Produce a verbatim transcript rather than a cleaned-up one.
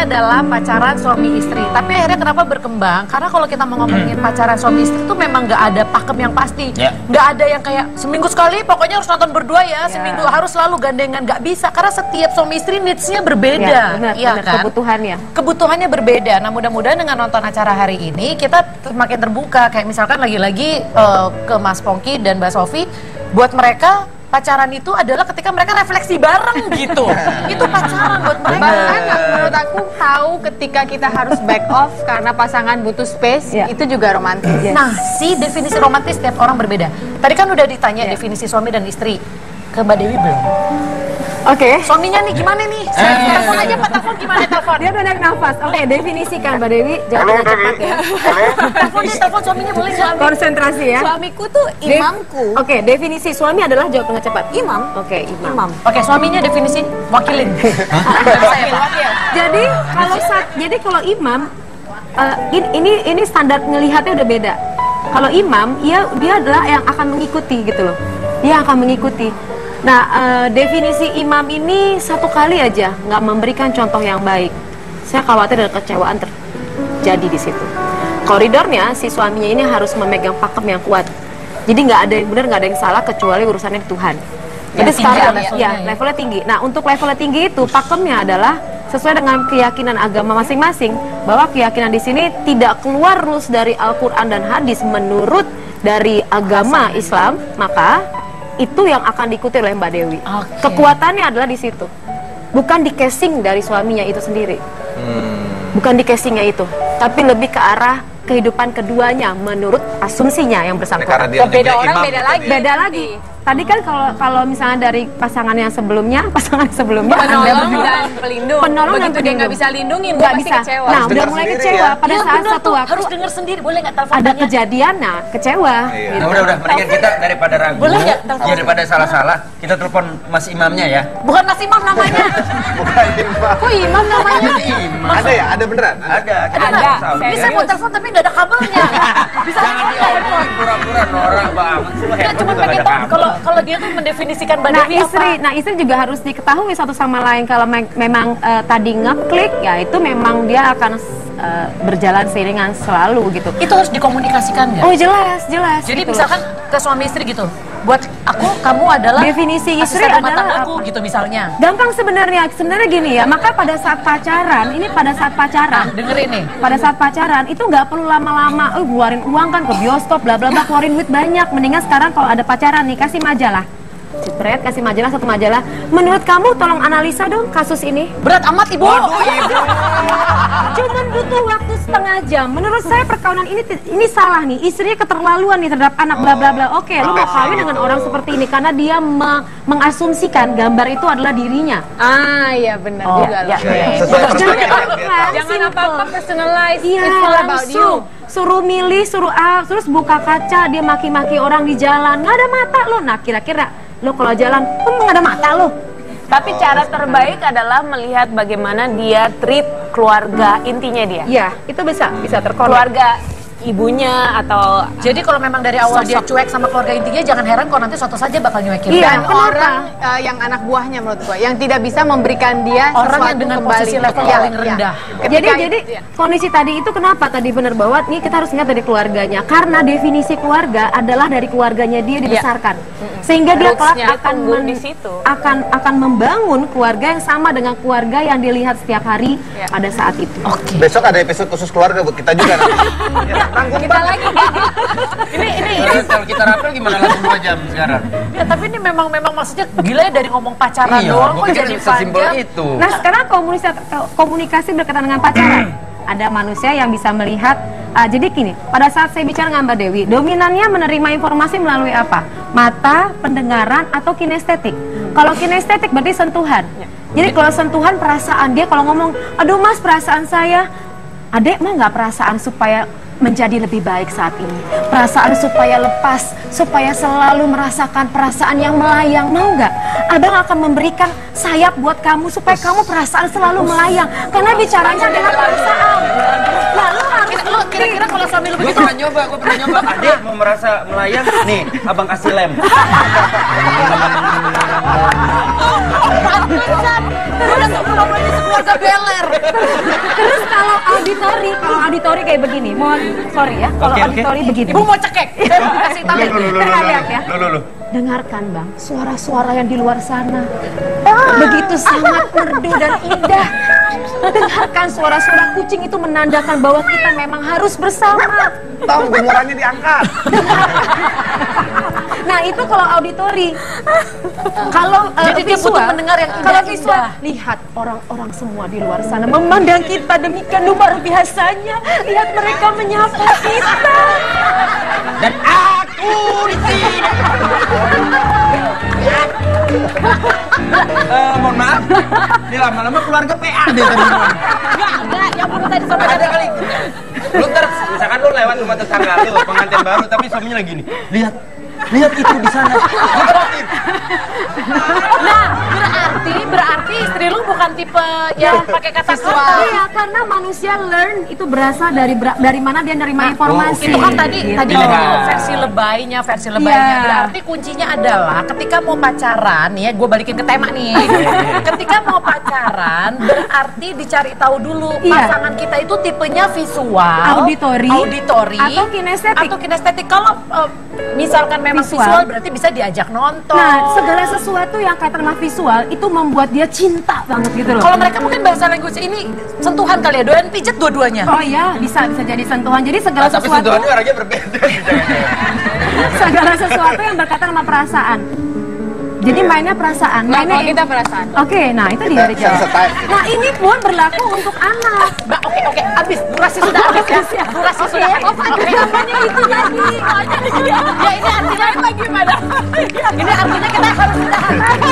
adalah pacaran suami istri. Tapi akhirnya kenapa berkembang? Karena kalau kita mau ngomongin hmm. pacaran suami istri itu memang nggak ada pakem yang pasti. Nggak yeah. ada yang kayak seminggu sekali pokoknya harus nonton berdua ya, yeah. seminggu harus selalu gandengan. Nggak bisa, karena setiap suami istri needs-nya berbeda. Yeah, benar, ya benar. Kan? Kebutuhannya. Kebutuhannya berbeda. Nah mudah-mudahan dengan nonton acara hari ini kita semakin terbuka. Kayak misalkan lagi-lagi uh, ke Mas Pongki dan Mbak Sofi, buat mereka pacaran itu adalah ketika mereka refleksi bareng gitu. Itu pacaran buat mereka. Bahkan menurut aku tahu ketika kita harus back off karena pasangan butuh space, yeah. itu juga romantis. Yes. Nah, si definisi romantis setiap orang berbeda. Tadi kan udah ditanya yeah. definisi suami dan istri. Ke Mbak Dewi belum? Oke. Okay. Suaminya nih gimana nih? Saya eh. telepon aja Pak, telepon gimana telepon? Dia udah naik nafas. Oke, okay, definisikan Mbak Dewi. Jangan cepat ya. Telepon dia, telepon suaminya boleh nggak? Konsentrasi ya. Suamiku tuh imamku. Oke, okay, definisi suami adalah jawab dengan cepat. Imam. Oke, okay, imam. imam. Oke, okay, suaminya definisi wakilin. Wakil, wakil. Jadi kalau saat, jadi kalau imam uh, ini, ini ini standar ngelihatnya udah beda. Kalau imam, ya dia adalah yang akan mengikuti gitu loh. Dia akan mengikuti. Nah, uh, definisi imam ini satu kali aja nggak memberikan contoh yang baik. Saya khawatir ada kecewaan terjadi di situ. Koridornya si suaminya ini harus memegang pakem yang kuat. Jadi nggak ada yang benar, nggak ada yang salah kecuali urusannya di Tuhan. Jadi ya, sekarang levelnya, ya, ya levelnya tinggi. Nah, untuk levelnya tinggi itu pakemnya adalah sesuai dengan keyakinan agama masing-masing, bahwa keyakinan di sini tidak keluar rules dari Al-Quran dan hadis menurut dari agama Islam, maka itu yang akan diikuti oleh Mbak Dewi. Okay. Kekuatannya adalah di situ, bukan di casing dari suaminya itu sendiri, hmm. bukan di casingnya itu, tapi lebih ke arah kehidupan keduanya menurut asumsinya yang bersangkutan. Beda orang beda lagi. Beda lagi. Tadi kan kalau kalau misalnya dari pasangan yang sebelumnya, pasangan sebelumnya penolong dan pelindung. Penolong dan begitu dia nggak bisa lindungin, nggak bisa. Kecewa. Nah, udah mulai kecewa ya? Pada ya, saat satu tuh, waktu harus dengar sendiri, boleh nggak telepon? Ada kejadian, nah kecewa. Iya. Gitu. Nah, udah udah mendingan kita daripada ragu, boleh nggak telepon? Ya daripada salah-salah, kita telepon Mas Imamnya ya. Bukan Mas Imam namanya. Bukan Imam. Kok Imam namanya? Imam. Ada ya? Ada beneran? Ada. Ada. Ini saya mau telepon tapi nggak ada kabelnya. Bisa jangan diomongin pura-pura norak banget. Nggak, cuma pengen tahu kalau kalau dia tuh mendefinisikan Mbak nah, Dewi istri, apa? Nah istri juga harus diketahui satu sama lain. Kalau me memang uh, tadi ngeklik, ya itu memang dia akan uh, berjalan seiringan selalu gitu. Itu harus dikomunikasikan nggak? Oh jelas, jelas. Jadi gitu misalkan ke suami istri gitu, buat aku kamu adalah definisi istri adalah aku gitu misalnya. Gampang sebenarnya, sebenarnya gini ya. Maka pada saat pacaran, ini pada saat pacaran, nah, dengerin nih. Pada saat pacaran itu nggak perlu lama-lama, eh keluarin uang kan ke bioskop, bla bla bla, keluarin duit banyak. Mendingan sekarang kalau ada pacaran nih kasih majalah. Jepret, kasih majalah, satu majalah. Menurut kamu tolong analisa dong kasus ini. Berat amat ibu. Waduh, ibu. Cuman butuh waktu setengah jam. Menurut saya perkawinan ini ini salah nih. Istrinya keterlaluan nih terhadap anak bla bla bla. Oke, lu mau kawin dengan orang seperti ini karena dia me mengasumsikan gambar itu adalah dirinya. Ah, iya benar oh, juga ya, loh. ya. Jangan jangan apa-apa personalize. Iya, It's all about you. Suruh milih, suruh ah, terus buka kaca dia maki-maki orang di jalan. Nggak ada mata lo. Nah, kira-kira lo kalau jalan, emang ada mata lo. Tapi cara terbaik adalah melihat bagaimana dia treat keluarga intinya dia. Iya, itu bisa bisa terkonek. Keluarga ibunya atau jadi kalau memang dari awal dia cuek sama keluarga intinya, jangan heran kalau nanti suatu saja bakal nyuekin. Iya, dan orang uh, yang anak buahnya menurut gua yang tidak bisa memberikan dia orang yang dengan kembali. Posisi level ya, paling rendah. Ya. Jadi jadi ya. Kondisi tadi itu kenapa tadi benar bahwa nih kita harus ingat dari keluarganya, karena definisi keluarga adalah dari keluarganya dia dibesarkan. Ya. Sehingga dia kelak akan men, di situ. akan akan membangun keluarga yang sama dengan keluarga yang dilihat setiap hari ya. Pada saat itu. Oke. Okay. Besok ada episode khusus keluarga buat kita juga nanti. Ya, tanggung kita lagi. ini ini ini kalau kita rapel gimana lagi dua jam sekarang? Ya tapi ini memang memang maksudnya gila ya, dari ngomong pacaran iya, doang kok jadi panjang. Itu. Nah sekarang komunikasi komunikasi berkaitan dengan pacaran. Ada manusia yang bisa melihat. Uh, jadi gini, pada saat saya bicara dengan Mbak Dewi, dominannya menerima informasi melalui apa? Mata, pendengaran, atau kinestetik. Kalau kinestetik berarti sentuhan. Jadi kalau sentuhan perasaan dia, kalau ngomong, aduh mas perasaan saya, adek mau nggak perasaan supaya menjadi lebih baik saat ini, perasaan supaya lepas, supaya selalu merasakan perasaan yang melayang, mau nggak? Abang akan memberikan sayap buat kamu supaya kamu perasaan selalu melayang, karena bicaranya adalah perasaan. Nah, lu harus lu kira-kira kalau suami lu gue begitu? pernah nyoba, gue pernah nyoba. Adek mau merasa melayang, nih abang kasih lem. Udah tuh ngomongin sekeluarga beler. Terus kalau auditori, kalau auditori kayak begini, mohon sorry ya, kalau Oke, oke. auditori begini. Ibu mau cekek, saya mau kasih tahu. Dengar lihat ya. Lu, lu, lu. Dengarkan bang, suara-suara yang di luar sana begitu sangat merdu dan indah. Dengarkan suara-suara kucing itu menandakan bahwa kita memang harus bersama. Tahu gemurannya diangkat. Nah itu kalau auditori. Kalau uh, Jadi dia visual, butuh mendengar yang indah-indah. kalau visual, lihat orang-orang semua di luar sana memandang kita demikian luar biasanya. Lihat mereka menyapa kita. Dan aku di sini. Eh, mohon maaf. Ini lama-lama keluarga P A deh tadi. Enggak, enggak, yang perlu tadi sampai Ada kali. Lu ntar, misalkan lu lewat rumah tetangga lu, pengantin baru, tapi suaminya lagi nih. Lihat, lihat itu di sana. Lu terakhir. Nah, berarti berarti istri lu bukan tipe yang pakai kata-kata. Iya, karena manusia learn itu berasal dari ber- dari mana dia nerima informasi. Itu kan tadi Gitu. tadi Iya. itu versi lebaynya, versi lebaynya. Iya. Berarti kuncinya adalah ketika mau pacaran ya, gue balikin ke tema nih. Ketika mau pacaran berarti dicari tahu dulu Iya. pasangan kita itu tipenya visual, Auditori, auditori atau kinestetik. Atau kinestetik. Kalau eh, misalkan memang Visual. visual, berarti bisa diajak nonton. Nah, segala sesuatu yang kaitan sama visual itu membuat dia cinta banget gitu loh. Kalau mereka mungkin bahasa language ini sentuhan kali ya, doyan pijet dua-duanya. Oh iya, bisa bisa jadi sentuhan. Jadi segala Nah, tapi sesuatu sentuhannya orangnya berbeda. Jangan-jangan. segala sesuatu yang berkaitan sama perasaan. Jadi mainnya perasaan, Nah, mainnya kalau kita perasaan. Oke, nah itu dia Kita dijawab. sensitif. Nah, ini pun berlaku untuk anak. Mbak, oke oke, habis durasi sudah habis ya. Durasi sudah habis. Oh, namanya itu jadi. Ya ini artinya bagaimana? Ini artinya kita harus sudah